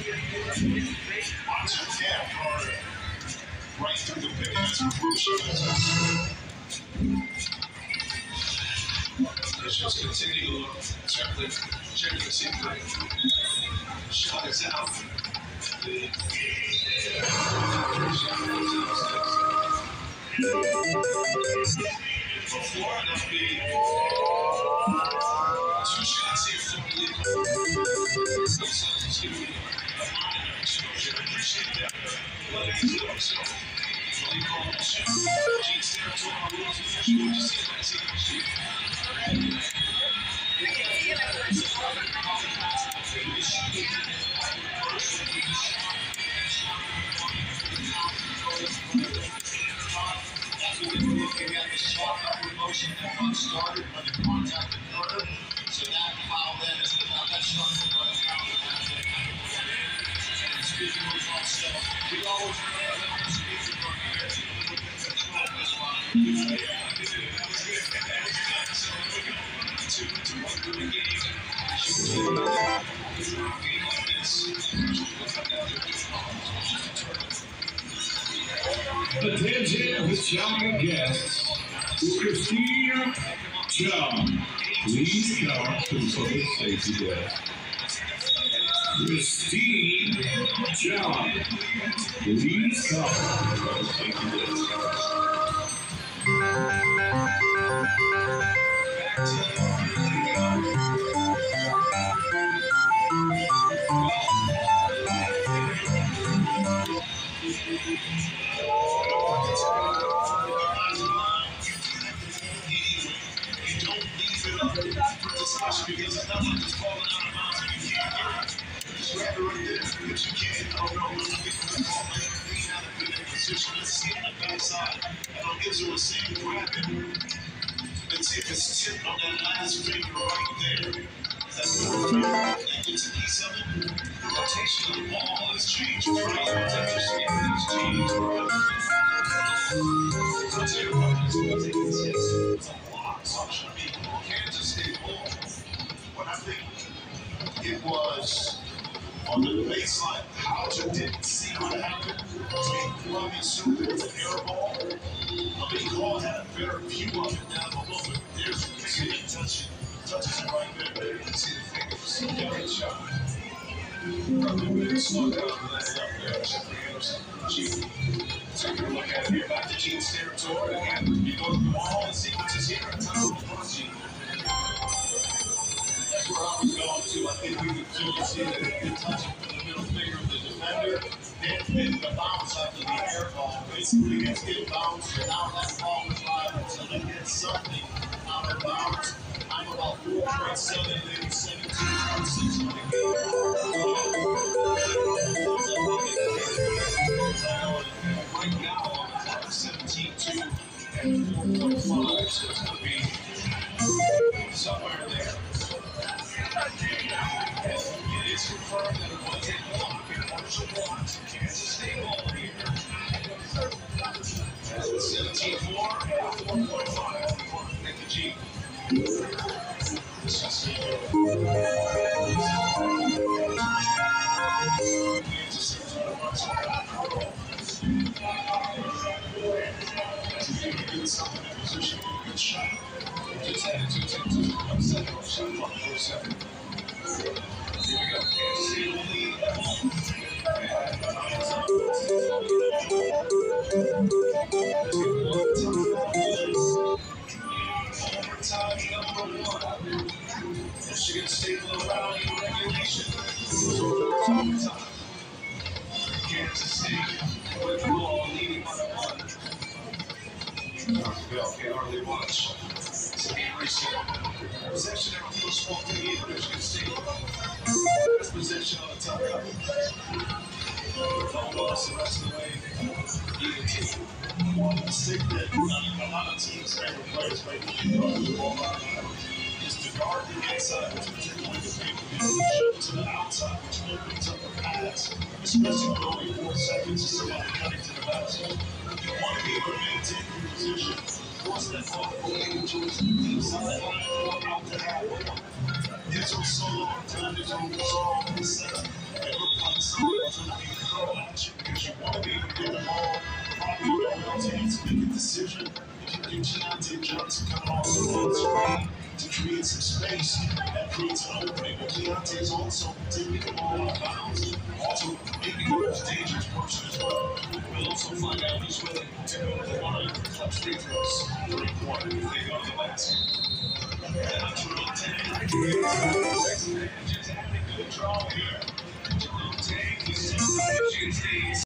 Watch your tap Carter. Right through the big ass let's just continue to look. Check the secret. Shot is out. Before enough being 2 shots here from the lead. Appreciate that. Looking at the shot upward motion that got started when the contact occurred. So that foul then is without that shot from the foul. And speaking of also, we always remember speaking from here. Control this one. To one good game. Game like this. Attention, the young guests, Christina Chung. Please come to the public safety desk. Christine Chung. Please come to the public safety desk. Because it's not like it's falling out of bounds and you can't get it. Just grab it right there. If you can't, I don't know. We're not getting the ball. We have to be in position. Let's see on the backside. And I'll get to a single grab it. Let's see if it's tipped on that last finger right there. That's the finger that gets a piece of it. The rotation of the ball has changed. Right? It's interesting. It's changed. I'll tell you what, it's a lot. So I mean, Kansas State ball. What I think it was on the baseline, Hauser didn't see what happened. He assumed it was an air ball. I mean, Hall had a fair view of it down below, but there's a finger that touches it right there. You can see the fingers. Yeah, good shot. Slow down and let it up there. Gene. Take a look at it here. Back to Gene's territory. Again, you go to the wall and sequences here at time of Gene. That's where I was going to. I think we could clearly see that it did touch it with the middle finger of the defender. Then the bounce after the air ball. Basically, it's getting bounced, and now that ball was live until they get something out of bounds. I'm about 4.7, maybe 17.6 on the game. Right now, on the clock, 17-2 and 4.5, so it's going to be somewhere there. It is confirmed that it was a block in Marshall Watts, Kansas State ball here. 17-4 and 4.5 for Nicky G. Kansas State good something in position, good shot. Just had it 2-10 shot clock, 4-7. Here we go. Kansas State will lead at home. Overtime number 1. Michigan State will allow you regulation. Overtime. Kansas State with the ball leading by 1. Bell can't hardly watch. Possession and first ball to the Michigan State. Best possession on the top cover. Don't loss the rest of the way. Even team. The stick that a lot of teams and players play the ball out is to guard the inside, which is going to to the outside, which opens up the pass, especially with only 4 seconds to somebody cutting to the basket. You want to be able to maintain your position. Force that ball away towards the inside line or out to half. Israel solo on time to resolve the setup. It looked like something you Deontay Johnson coming off the screen to create some space. That creates an opening. But Deontay is also taking the ball out of bounds. Also, maybe the most dangerous person as well. We'll also find out who's willing to go to the line for clutch free throws. 3-1 if they go to the basket. That's just having a good draw here. Deontay,